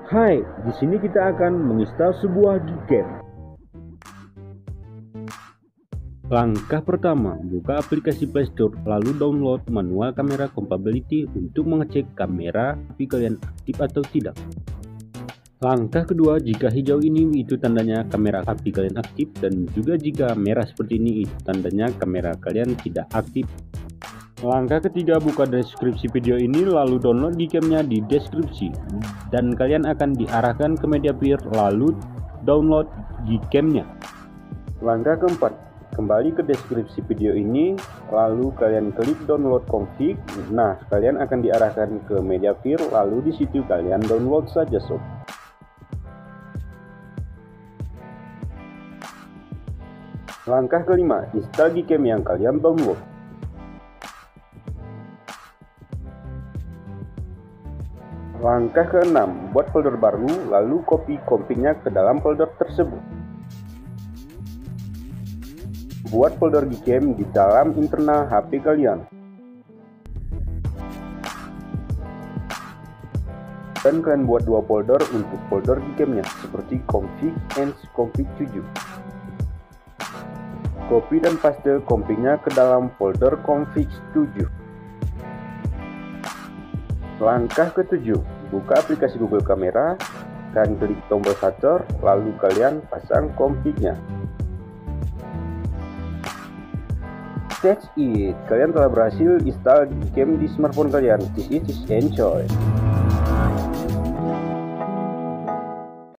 Hai, di sini kita akan menginstal sebuah game. Langkah pertama, buka aplikasi Play Store, lalu download manual kamera compatibility untuk mengecek kamera HP kalian aktif atau tidak. Langkah kedua, jika hijau ini itu tandanya kamera HP kalian aktif, dan juga jika merah seperti ini itu tandanya kamera kalian tidak aktif. Langkah ketiga, buka deskripsi video ini lalu download Gcam-nya di deskripsi, dan kalian akan diarahkan ke media player lalu download Gcam-nya. Langkah keempat, kembali ke deskripsi video ini lalu kalian klik download config. Nah, kalian akan diarahkan ke media player lalu di situ kalian download saja sob. Langkah kelima, install Gcam yang kalian download. Langkah keenam, buat folder baru lalu copy config-nya ke dalam folder tersebut. Buat folder Gcam di dalam internal HP kalian. Dan kalian buat dua folder untuk folder Gcam-nya seperti config and config 7. Copy dan paste config-nya ke dalam folder config 7. Langkah ketujuh, buka aplikasi Google Kamera, dan klik tombol shutter, lalu kalian pasang config-nya. That's it, kalian telah berhasil install Gcam di smartphone kalian. This is enjoy.